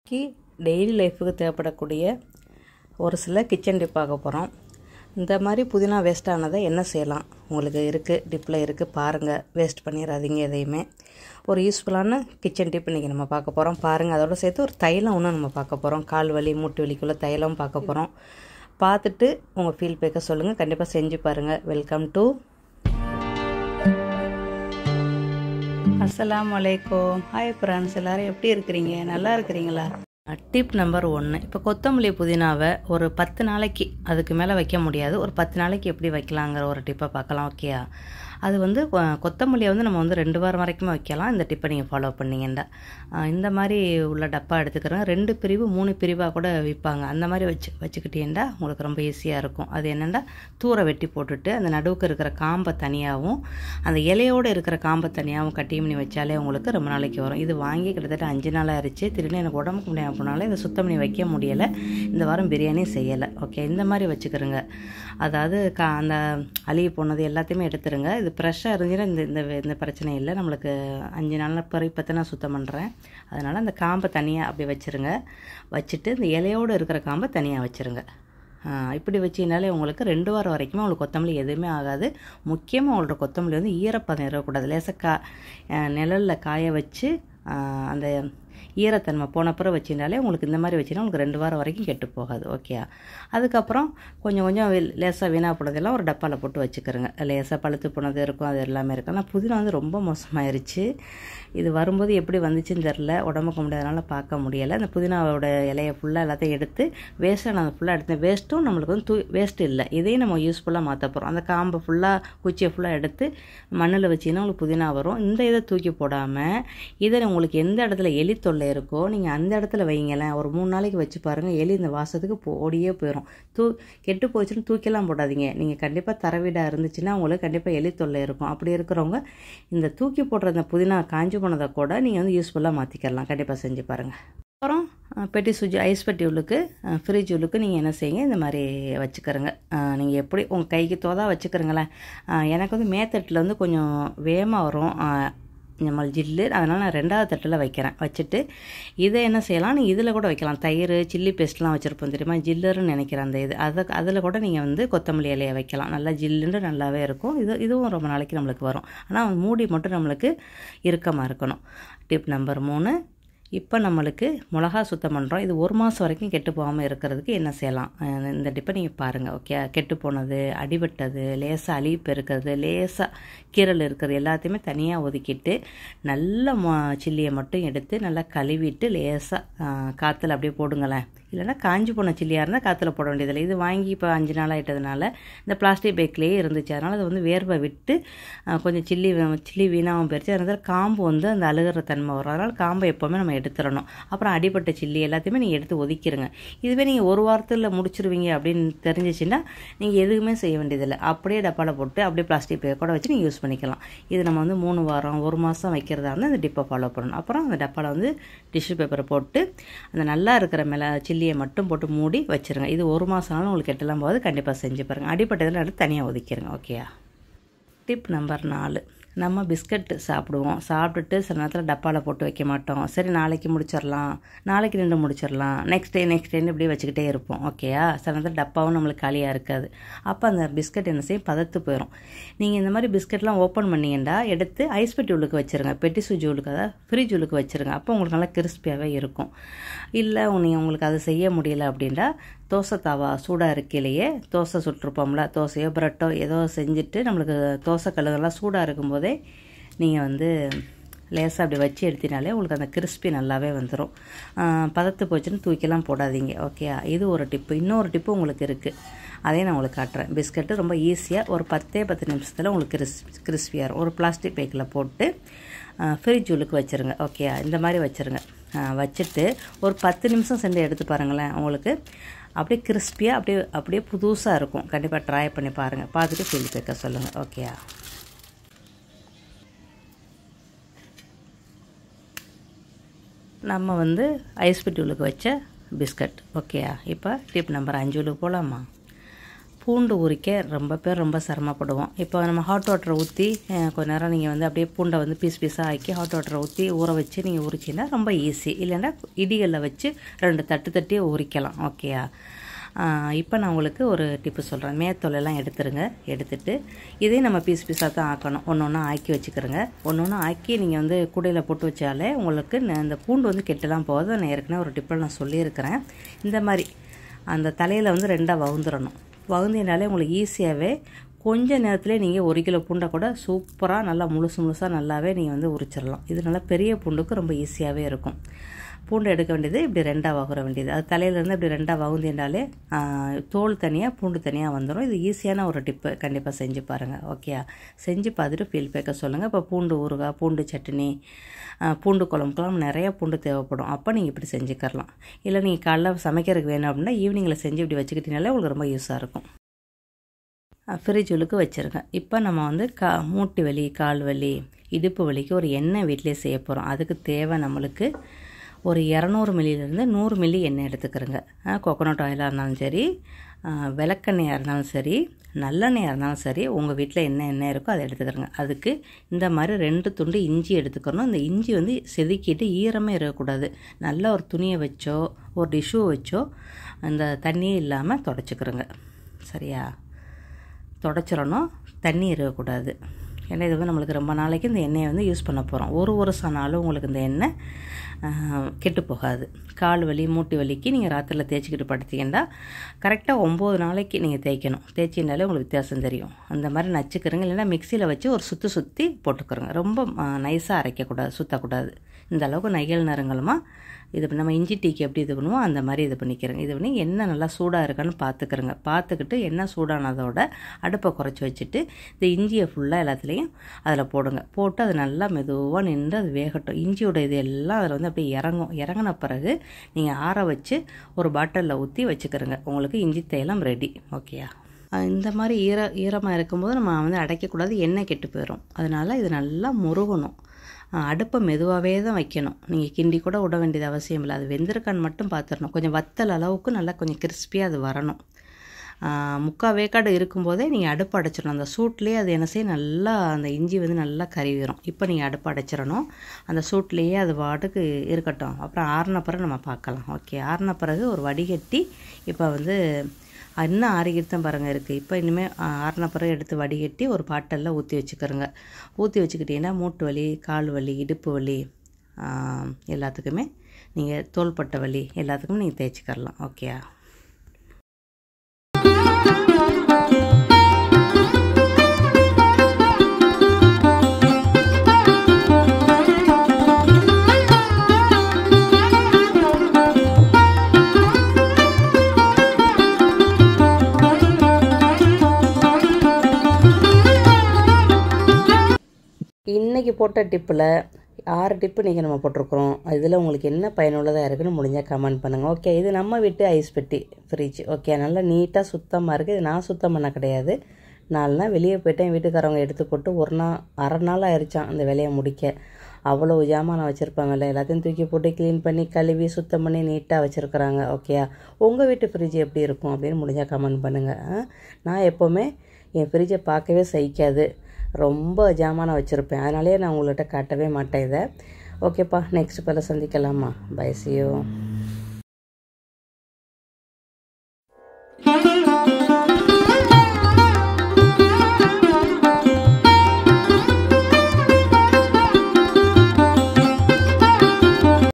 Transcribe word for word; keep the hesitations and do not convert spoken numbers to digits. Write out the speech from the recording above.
இன்றைக்கி டெய்லி லைஃபுக்கு தேவைப்படக்கூடிய ஒரு சில கிச்சன் டிப் பார்க்க போகிறோம். இந்த மாதிரி புதினா வேஸ்ட் ஆனதை என்ன செய்யலாம் உங்களுக்கு இருக்குது, டிப்பில் இருக்குது, பாருங்கள். வேஸ்ட் பண்ணிடாதீங்க எதையுமே. ஒரு யூஸ்ஃபுல்லான கிச்சன் டிப் இன்றைக்கி நம்ம பார்க்க போகிறோம். பாருங்கள். அதோடு சேர்த்து ஒரு தைலம் ஒன்று நம்ம பார்க்க போகிறோம். கால் வலி மூட்டு வலிக்குள்ளே தைலம் பார்க்க போகிறோம். பார்த்துட்டு உங்கள் ஃபீல் பேக்க சொல்லுங்கள். கண்டிப்பாக செஞ்சு பாருங்கள். வெல்கம் டு அஸ்ஸலாமு அலைக்கும். ஹாய் ஃப்ரெண்ட்ஸ், எல்லோரும் எப்படி இருக்கிறீங்க? நல்லா இருக்கிறீங்களா? டிப் நம்பர் ஒன்று. இப்போ கொத்தமல்லி புதினாவை ஒரு பத்து நாளைக்கு அதுக்கு மேலே வைக்க முடியாது. ஒரு பத்து நாளைக்கு எப்படி வைக்கலாங்கிற ஒரு டிப்பை பார்க்கலாம். ஓகேயா? அது வந்து கொத்தமல்லியை வந்து நம்ம வந்து ரெண்டு வாரம் வரைக்குமே வைக்கலாம். இந்த டிப்பை நீங்கள் ஃபாலோ பண்ணிங்கன்னா இந்த மாதிரி உள்ள டப்பா எடுத்துக்கிறோம். ரெண்டு பிரிவு மூணு பிரிவாக கூட விற்பாங்க. அந்த மாதிரி வச்சு வச்சுக்கிட்டீங்கன்னா உங்களுக்கு ரொம்ப ஈஸியாக இருக்கும். அது என்னென்னா, தூரை வெட்டி போட்டுட்டு அந்த நடுவுக்கு இருக்கிற காம்பை தனியாகவும் அந்த இலையோடு இருக்கிற காம்பை தனியாகவும் கட்டி பண்ணி வச்சாலே உங்களுக்கு ரொம்ப நாளைக்கு வரும். இது வாங்கி கிட்டத்தட்ட அஞ்சு நாள் ஆயிடுச்சு. திடீர்னு எனக்கு உடம்புக்கு முடியாமல் போனாலும் இதை சுத்தம் பண்ணி வைக்க முடியலை. இந்த வாரம் பிரியாணி செய்யலை. ஓகே, இந்த மாதிரி வச்சுக்கிறோங்க. அதாவது கா அந்த அழுகி போனது எல்லாத்தையுமே எடுத்துருங்க. இது ஃப்ரெஷ்ஷாக இருந்துச்சுன்னா இந்த இந்த இந்த பிரச்சனை இல்லை. நம்மளுக்கு அஞ்சு நாள் பிறகு இப்போ நான் சுத்தம் பண்ணுறேன். அதனால் அந்த காம்பை தனியாக அப்படி வச்சுருங்க. வச்சுட்டு இந்த இலையோடு இருக்கிற காம்பை தனியாக வச்சுருங்க. இப்படி வச்சிங்கனாலே உங்களுக்கு ரெண்டு வாரம் வரைக்குமே உங்களுக்கு கொத்தமல்லி எதுவுமே ஆகாது. முக்கியமாக உங்களோட கொத்தமல்லி வந்து ஈரப்பதம் இருக்கக்கூடாது. லேசாக கா நிழலில் காய வச்சு அந்த ஈரத்தன்மை போன பிறகு வச்சிருந்தாலே உங்களுக்கு இந்த மாதிரி வச்சிங்கன்னா உங்களுக்கு ரெண்டு வாரம் வரைக்கும் கெட்டு போகாது. ஓகே, அதுக்கப்புறம் கொஞ்சம் கொஞ்சம் லேசாக வீணாக போனதெல்லாம் ஒரு டப்பாவில் போட்டு வச்சுக்கிறோங்க. லேசாக பழுத்து போனது இருக்கும், அது எல்லாமே இருக்கும். ஆனால் புதினா வந்து ரொம்ப மோசமாயிருச்சு. இது வரும்போது எப்படி வந்துச்சுன்னு தெரில, உடம்புக்கு முடியாதனால பார்க்க முடியலை. அந்த புதினாவோட இலையை ஃபுல்லாக எல்லாத்தையும் எடுத்து வேஸ்ட்டாக நான் ஃபுல்லாக எடுத்தேன். வேஸ்ட்டும் நம்மளுக்கு வந்து தூ வேஸ்ட்டு இல்லை. இதையும் நம்ம யூஸ்ஃபுல்லாக மாற்ற போகிறோம். அந்த காம்பை ஃபுல்லாக குச்சியை ஃபுல்லாக எடுத்து மண்ணில் வச்சிங்கன்னா உங்களுக்கு புதினா வரும். இந்த இதை தூக்கி போடாமல் இதை உங்களுக்கு எந்த இடத்துல எலி தொல்லை இருக்கோ நீங்கள் அந்த இடத்துல வைங்களேன். ஒரு மூணு நாளைக்கு வச்சு பாருங்கள். எலி இந்த வாசத்துக்கு போ ஓடியே போயிடும். தூ கெட்டு போச்சுன்னு தூக்கிலாம் போடாதீங்க. நீங்கள் கண்டிப்பாக தரவீடாக இருந்துச்சுன்னா உங்களுக்கு கண்டிப்பாக எலி தொல்லை இருக்கும். அப்படி இருக்கிறவங்க இந்த தூக்கி போடுற இந்த புதினா காஞ்சி போனதை கூட நீங்கள் வந்து யூஸ்ஃபுல்லாக மாற்றிக்கலாம். கண்டிப்பாக செஞ்சு பாருங்கள். அப்புறம் பெட்டி சுஜி ஐஸ் பெட்டி உள்ளுக்கு ஃப்ரிட்ஜ் உள்ளுக்கு நீங்கள் என்ன செய்யுங்க, இந்த மாதிரி வச்சுக்கிறங்க. நீங்கள் எப்படி உங்கள் கைக்கு தோதா வச்சுக்கிறங்களேன். எனக்கு வந்து மேத்தட்டில் வந்து கொஞ்சம் வேகமாக வரும் நம்ம ஜில்லு, அதனால் நான் ரெண்டாவது தட்டில் வைக்கிறேன். வச்சுட்டு இதை என்ன செய்யலாம், நீங்கள் இதில் கூட வைக்கலாம். தயிர் சில்லி பேஸ்ட்லாம் வச்சுருப்போம் தெரியுமா, ஜில்லுன்னு நினைக்கிறேன் அந்த இது. அதை அதில் கூட நீங்கள் வந்து கொத்தமல்லி இலையை வைக்கலாம். நல்லா ஜில்லுன்னு நல்லாவே இருக்கும். இது இதுவும் ரொம்ப நாளைக்கு நம்மளுக்கு வரும். ஆனால் மூடி மட்டும் நம்மளுக்கு இறுக்கமாக இருக்கணும். டிப் நம்பர் மூணு. இப்போ நம்மளுக்கு மிளகா சுத்தம் பண்ணுறோம். இது ஒரு மாதம் வரைக்கும் கெட்டு போகாமல் இருக்கிறதுக்கு என்ன செய்யலாம், இந்த டிப்பை நீங்கள் பாருங்கள். ஓகே, கெட்டு போனது, அடிபட்டது, லேசாக அழிப்பு இருக்கிறது, லேசாக கீரல் இருக்கிறது எல்லாத்தையுமே தனியாக ஒதுக்கிட்டு நல்ல மொ சில்லியை மட்டும் எடுத்து நல்லா கழுவிட்டு லேசாக காற்றுல அப்படியே போடுங்களேன். இல்லைனா காஞ்சி போன சில்லியாக இருந்தால் காற்றுல போட வேண்டியதில்லை. இது வாங்கி இப்போ அஞ்சு நாள் ஆகிட்டதுனால இந்த பிளாஸ்டிக் பேக்லேயே இருந்துச்சு. அதனால் அது வந்து வேர்வை விட்டு கொஞ்சம் சில்லி சில்லி வீணாகவும் போயிடுச்சு. அதனால் காம்பு வந்து அந்த அழுகிற தன்மை வரும். அதனால் காம்பை எப்போவுமே நம்ம எடுத்துடணும். அப்புறம் அடிப்பட்ட சில்லி எல்லாத்தையுமே நீங்கள் எடுத்து ஒதுக்கிடுங்க. இதுவே நீங்கள் ஒரு வாரத்தில் முடிச்சிருவீங்க அப்படின்னு தெரிஞ்சிச்சுன்னா நீங்கள் எதுவுமே செய்ய வேண்டியதில்லை. அப்படியே டப்பாவில் போட்டு அப்படியே பிளாஸ்டிக் பேக் கூட வச்சு நீங்கள் யூஸ் பண்ணிக்கலாம். இது நம்ம வந்து மூணு வாரம் ஒரு மாதம் வைக்கிறதா இருந்தால் அந்த டிப்பை ஃபாலோ பண்ணணும். அப்புறம் அந்த டப்பாவில் வந்து டிஷ்யூ பேப்பரை போட்டு அந்த நல்லா இருக்கிற மேலே சில்லியை மட்டும் போட்டு மூடி வச்சுருங்க. இது ஒரு மாதம் ஆனாலும் உங்களுக்கு கெட்டலாம் போது கண்டிப்பாக செஞ்சு பாருங்கள். அடிப்பட்டதில் எடுத்து தனியாக ஒதுக்கிடுங்க. ஓகேயா? டிப் நம்பர் நாலு. நம்ம பிஸ்கட் சாப்பிடுவோம். சாப்பிட்டுட்டு சில நேரத்தில் டப்பாவில் போட்டு வைக்க மாட்டோம். சரி நாளைக்கு முடிச்சிடலாம், நாளைக்கு ரெண்டு முடிச்சிடலாம், நெக்ஸ்ட் டே நெக்ஸ்ட் டேன்னு இப்படியே வச்சுக்கிட்டே இருப்போம். ஓகேயா? சில நேரத்தில் டப்பாவும் நம்மளுக்கு காலியாக இருக்காது. அப்போ அந்த பிஸ்கட் என்ன செய்யும், பதத்து போயிடும். நீங்கள் இந்த மாதிரி பிஸ்கட்லாம் ஓப்பன் பண்ணிங்கன்னா எடுத்து ஐஸ் பெட்டி உள்ளுக்கு வச்சுருங்க. பெட்டி சுஜி உள்ளுக்கு, அதாவது ஃப்ரிட்ஜ் உள்ளுக்கு வச்சுருங்க. அப்போ உங்களுக்கு நல்லா கிறிஸ்பியாகவே இருக்கும். இல்லை நீங்கள் உங்களுக்கு அதை செய்ய முடியல அப்படின்னா தோசை தாவா சூடாக இருக்கையிலேயே தோசை சுட்டிருப்போம்ல, தோசையோ பிரெட்டோ ஏதோ செஞ்சுட்டு நம்மளுக்கு தோசை கழுகெல்லாம் சூடாக இருக்கும்போதே நீங்கள் வந்து லேசாக அப்படி வச்சு எடுத்தினாலே உங்களுக்கு அந்த கிறிஸ்பி நல்லாவே வந்துடும். பதத்து போச்சுன்னு தூக்கிலாம் போடாதீங்க. ஓகே, இது ஒரு டிப்பு. இன்னொரு டிப்பு உங்களுக்கு இருக்குது, அதையும் நான் உங்களுக்கு காட்டுறேன். பிஸ்கட்டு ரொம்ப ஈஸியாக ஒரு பத்தே பத்து நிமிஷத்தில் உங்களுக்கு கிறிஸ் கிறிஸ்பியாக இருக்கும். ஒரு பிளாஸ்டிக் பேக்கில் போட்டு ஃப்ரிட்ஜ் உள்ளுக்கு வச்சுருங்க. ஓகே, இந்த மாதிரி வச்சுருங்க. வச்சுட்டு ஒரு பத்து நிமிஷம் சென்று எடுத்து பாருங்களேன். உங்களுக்கு அப்படியே கிறிஸ்பியாக அப்படியே அப்படியே புதுசாக இருக்கும். கண்டிப்பாக ட்ரை பண்ணி பாருங்கள். பார்த்துட்டு ஃபீல் பேக்க சொல்லுங்கள். ஓகேயா? நம்ம வந்து ஐஸ் பெட்டி உள்ளுக்கு வச்ச பிஸ்கட். ஓகேயா? இப்போ டிப் நம்பர் அஞ்சு உள்ளுக்கு போகலாமா? பூண்டு உரிக்க ரொம்ப பேர் ரொம்ப சிரமப்படுவோம். இப்போ நம்ம ஹாட் வாட்டரை ஊற்றி கொஞ்ச நேரம் நீங்கள் வந்து அப்படியே பூண்டை வந்து பீஸ் பீஸாக ஆக்கி ஹாட் வாட்டரை ஊற்றி ஊற வச்சு நீங்கள் உரிச்சிங்கன்னா ரொம்ப ஈஸி. இல்லைன்னா இடிகளில் வச்சு ரெண்டு தட்டு தட்டி உரிக்கலாம். ஓகேயா? இப்போ நான் உங்களுக்கு ஒரு டிப்பு சொல்கிறேன். மேத்தொலையெல்லாம் எடுத்துருங்க. எடுத்துட்டு இதையும் நம்ம பீஸ் பீஸாக தான் ஆக்கணும். ஒன்று ஒன்றா ஆக்கி வச்சுக்கிறோங்க. ஒன்று ஒன்றா ஆக்கி நீங்கள் வந்து கூடையில் போட்டு வச்சாலே உங்களுக்கு இந்த பூண்டு வந்து கெட்டெல்லாம் போகாது. நான் ஏற்கனவே ஒரு டிப்பில் நான் சொல்லியிருக்கிறேன். இந்த மாதிரி அந்த தலையில் வந்து ரெண்டாக வகுந்துடணும். வகுந்தினாலே உங்களுக்கு ஈஸியாகவே கொஞ்சம் நேரத்துலேயே நீங்கள் ஒரு கிலோ பூண்டை கூட சூப்பராக நல்லா முழுசு முழுசாக நல்லாவே நீங்கள் வந்து உரிச்சிடலாம். இது நல்லா பெரிய பூண்டுக்கு ரொம்ப ஈஸியாகவே இருக்கும். பூண்டு எடுக்க வேண்டியது இப்படி ரெண்டாக வகுற வேண்டியது. அது தலையிலேருந்து இப்படி ரெண்டாக வகுந்தினாலே தோல் தனியாக பூண்டு தனியாக வந்துடும். இது ஈஸியான ஒரு டிப்பு. கண்டிப்பாக செஞ்சு பாருங்கள். ஓகேயா? செஞ்சு பார்த்துட்டு ஃபீட்பேக்கை சொல்லுங்கள். இப்போ பூண்டு ஊறுகாய், பூண்டு சட்னி, பூண்டு குழம்புக்கெல்லாம் நிறைய பூண்டு தேவைப்படும். அப்போ நீங்கள் இப்படி செஞ்சுக்கரலாம். இல்லை நீங்கள் காலைல சமைக்கிறதுக்கு வேணும் அப்படின்னா ஈவினிங்கில் செஞ்சு இப்படி வச்சுக்கிட்டீங்கனாலே உங்களுக்கு ரொம்ப யூஸாக இருக்கும். ஃப்ரிட்ஜ் உள்ளுக்கு வச்சுருங்க. இப்போ நம்ம வந்து கா மூட்டு வலி, கால் வலி, இடுப்பு வலிக்கு ஒரு எண்ணெய் வீட்டிலே செய்ய போகிறோம். அதுக்கு தேவை நம்மளுக்கு ஒரு இரநூறு மில்லியிலேருந்து நூறு மில்லி எண்ணெய் எடுத்துக்கிறோங்க. கோகோனட் ஆயிலாக இருந்தாலும் சரி, விளக்கெண்ணெயாக இருந்தாலும் சரி, நல்லெண்ணெயாக இருந்தாலும் சரி, உங்கள் வீட்டில் என்ன எண்ணெய் இருக்கோ அதை எடுத்துக்கிறோங்க. அதுக்கு இந்த மாதிரி ரெண்டு துண்டு இஞ்சி எடுத்துக்கிறணும். இந்த இஞ்சி வந்து செதுக்கிட்டு ஈரமே இருக்கக்கூடாது. நல்லா ஒரு துணியை வச்சோ ஒரு டிஷ்யூ வச்சோ அந்த தண்ணியே இல்லாமல் தொடச்சிக்கிறோங்க. சரியா? தொடச்சிடணும். தண்ணி இருக்கக்கூடாது. ஏன்னா இது வந்து நம்மளுக்கு ரொம்ப நாளைக்கு இந்த எண்ணெயை வந்து யூஸ் பண்ண போகிறோம். ஒரு வருஷம் நாளும் உங்களுக்கு இந்த எண்ணெய் கெட்டு போகாது. கால் வலி, மூட்டு வலிக்கு நீங்கள் ராத்திரியில் தேய்ச்சிக்கிட்டு படுத்திங்கன்னா கரெக்டாக ஒம்பது நாளைக்கு நீங்கள் தேய்க்கணும். தேய்ச்சினாலே உங்களுக்கு வித்தியாசம் தெரியும். அந்த மாதிரி நச்சுக்கிறங்க. இல்லைன்னா மிக்சியில் வச்சு ஒரு சுற்றி சுற்றி போட்டுக்கிறோங்க. ரொம்ப நைஸாக அரைக்கக்கூடாது, சுற்றக்கூடாது. இந்த அளவுக்கு நையல் நறுங்கலமாக இது நம்ம இஞ்சி டீக்கு எப்படி இது பண்ணுவோம் அந்த மாதிரி இது பண்ணிக்கிறோங்க. இது பண்ணி எண்ணெய் நல்லா சூடாக இருக்கான்னு பார்த்துக்கிறோங்க. பார்த்துக்கிட்டு எண்ணெய் சூடானதோட அடுப்பை குறைச்சி வச்சுட்டு இந்த இஞ்சியை ஃபுல்லாக எல்லாத்துலேயும் அதில் போடுங்க. போட்டு அது நல்லா மெதுவாக நின்று அது வேகட்டும். இஞ்சியோட இது எல்லாம் அதில் வந்து அப்படியே இறங்கும். இறங்கின பிறகு நீங்கள் ஆற வச்சு ஒரு பாட்டிலில் ஊற்றி வச்சுக்கிறோங்க. உங்களுக்கு இஞ்சி தைலம் ரெடி. ஓகேயா? இந்த மாதிரி ஈர ஈரமாக இருக்கும்போது நம்ம வந்து அடைக்கக்கூடாது. எண்ணெய் கெட்டு போயிடும். அதனால் இது நல்லா முருகணும். அடுப்பை மெதுவாகவே தான் வைக்கணும். நீங்கள் கிண்டி கூட விட வேண்டியது அவசியம் இல்லை. அது வெந்திருக்கான்னு மட்டும் பார்த்துடணும். கொஞ்சம் வத்தல் அளவுக்கு நல்லா கொஞ்சம் கிறிஸ்பியாக அது வரணும். முக்கால் வேக்காடு இருக்கும்போதே நீங்கள் அடுப்பு அடைச்சிடணும். அந்த சூட்லேயே அது என்ன செய்ய நல்லா அந்த இஞ்சி வந்து நல்லா கருவிடும். இப்போ நீங்கள் அடுப்பு அடைச்சிடணும். அந்த சூட்லேயே அது வாட்டுக்கு இருக்கட்டும். அப்புறம் ஆறின பிறகு நம்ம பார்க்கலாம். ஓகே? ஆறின பிறகு ஒரு வடிகட்டி இப்போ வந்து இன்னும் ஆறிக்கிட்டு பாருங்கள் இருக்குது. இப்போ இனிமேல் ஆறின பிறகு எடுத்து வடிகட்டி ஒரு பாட்டிலில் ஊற்றி வச்சுக்கிறோங்க. ஊற்றி வச்சுக்கிட்டிங்கன்னா மூட்டு வலி, கால் வலி, இடுப்பு வலி எல்லாத்துக்குமே நீங்கள் தோள்பட்டை வலி எல்லாத்துக்குமே நீங்கள் தேய்ச்சிக்கிறலாம். ஓகேயா? இன்றைக்கி போட்ட டிப்பில் ஆறு டிப்பு இன்றைக்கி நம்ம போட்டிருக்கிறோம். இதில் உங்களுக்கு என்ன பயனுள்ளதாக இருக்குன்னு முடிஞ்சால் கமெண்ட் பண்ணுங்கள். ஓகே? இது நம்ம வீட்டு ஐஸ் பெட்டி ஃப்ரிட்ஜ். ஓகே? நல்லா நீட்டாக சுத்தமாக இருக்குது. இது நான் சுத்தம் பண்ண கிடையாது. நாலு நாள் வெளியே போய்ட்டேன். வீட்டுக்காரவங்க எடுத்து போட்டு ஒரு நாள் அரை நாள் ஆயிடுச்சான் அந்த வேலையை முடிக்க. அவ்வளோ ஜாமான் வச்சுருப்பாங்க. இல்லை எல்லாத்தையும் தூக்கி போட்டு க்ளீன் பண்ணி கழுவி சுத்தம் பண்ணி நீட்டாக வச்சுருக்குறாங்க. ஓகேயா? உங்கள் வீட்டு ஃப்ரிட்ஜ் எப்படி இருக்கும் அப்படின்னு முடிஞ்சால் கமெண்ட் பண்ணுங்கள். நான் எப்போவுமே என் ஃப்ரிட்ஜை பார்க்கவே சகிக்காது. ரொம்ப ஜாமானை வச்சுருப்பேன். அதனாலே நான் உங்கள்கிட்ட காட்டவே மாட்டேன் இதை. ஓகேப்பா, நெக்ஸ்ட் பல சந்திக்கலாமா? By, see you.